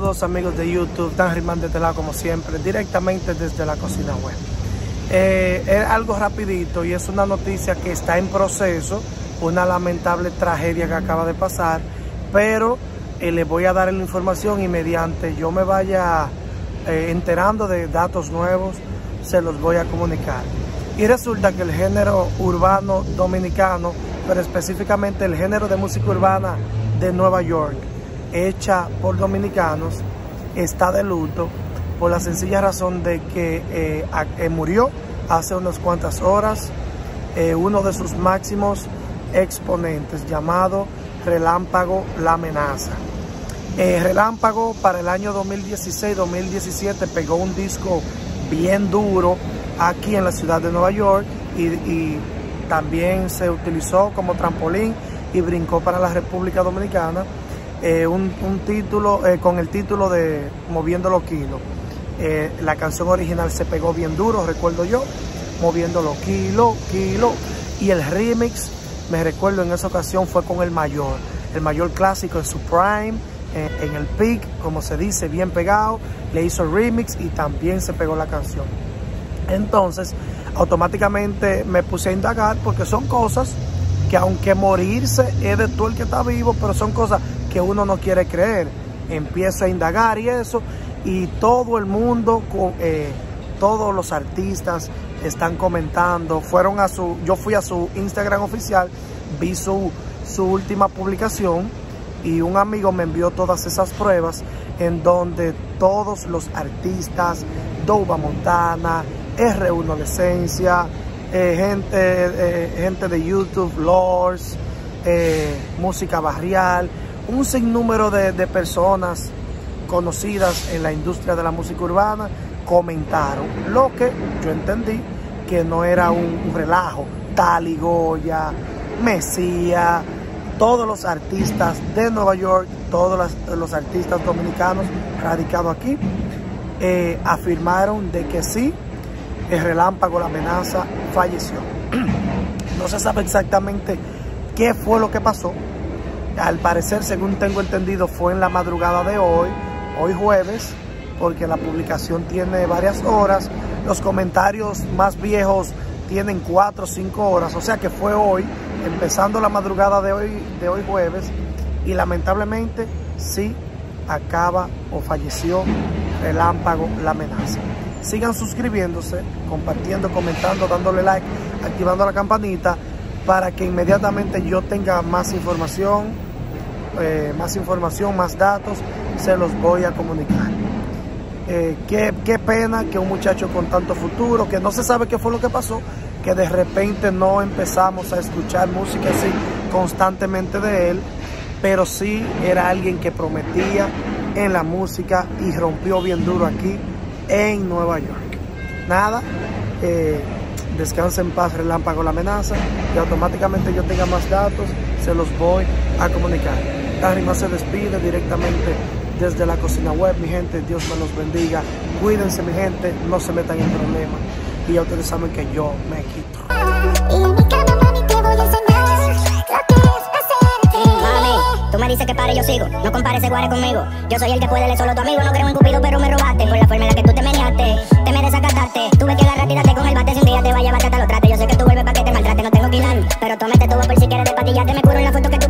Saludos amigos de YouTube, Dan Rimán de este lado como siempre, directamente desde la cocina web. Es algo rapidito y es una noticia que está en proceso, una lamentable tragedia que acaba de pasar, pero les voy a dar la información y mediante yo me vaya enterando de datos nuevos, se los voy a comunicar. Y resulta que el género urbano dominicano, pero específicamente el género de música urbana de Nueva York, hecha por dominicanos, está de luto por la sencilla razón de que murió hace unas cuantas horas uno de sus máximos exponentes, llamado Relámpago La Amenaza. Relámpago para el año 2016-2017 pegó un disco bien duro aquí en la ciudad de Nueva York y también se utilizó como trampolín y brincó para la República Dominicana. Un título con el título de Moviendo los Kilos. La canción original se pegó bien duro, recuerdo yo, Moviendo los Kilos, y el remix, me recuerdo en esa ocasión, fue con el mayor clásico en su prime, en el peak, como se dice, bien pegado, le hizo el remix y también se pegó la canción. Entonces, automáticamente me puse a indagar porque son cosas que, aunque morirse es de todo el que está vivo, pero son cosas que uno no quiere creer. Empiezo a indagar y eso, y todo el mundo, todos los artistas están comentando. Yo fui a su Instagram oficial, vi su última publicación y un amigo me envió todas esas pruebas en donde todos los artistas, Douba Montana, R1 Licencia, gente de YouTube, Lords, música barrial, un sinnúmero de personas conocidas en la industria de la música urbana comentaron, lo que yo entendí que no era un relajo. Tali Goya, Mesías, todos los artistas de Nueva York, todos los artistas dominicanos radicados aquí, afirmaron de que sí, el Relámpago La Amenaza falleció. No se sabe exactamente qué fue lo que pasó. Al parecer, según tengo entendido, fue en la madrugada de hoy jueves, porque la publicación tiene varias horas. Los comentarios más viejos tienen 4 o 5 horas, o sea que fue hoy, empezando la madrugada de hoy jueves, y lamentablemente sí acaba o falleció Relámpago La Amenaza. Sigan suscribiéndose, compartiendo, comentando, dándole like, activando la campanita para que inmediatamente yo tenga más información, más datos, se los voy a comunicar. Qué pena que un muchacho con tanto futuro, que no se sabe qué fue lo que pasó, que de repente no empezamos a escuchar música así constantemente de él, pero sí era alguien que prometía en la música y rompió bien duro aquí en Nueva York. Nada, descanse en paz Relámpago La Amenaza, y automáticamente yo tenga más datos, se los voy a comunicar. Dan Rimán se despide directamente desde la cocina web, mi gente. Dios me los bendiga, cuídense mi gente, no se metan en problemas, y ya ustedes saben que yo me quito. Tú me dices que pare, yo sigo. No compares ese guare conmigo. Yo soy el que puede leer solo tu amigo. No creo en Cupido, pero me robaste por la forma en la que tú te meneaste. Te me desacataste. Tuve que agarrarte y darte con el bate. Si un día te va a llevar, que hasta lo trate. Yo sé que tú vuelves para que te maltrate. No tengo que ir, pero tú me te tuvo por si quieres de patillarte. Me curo en la foto que tú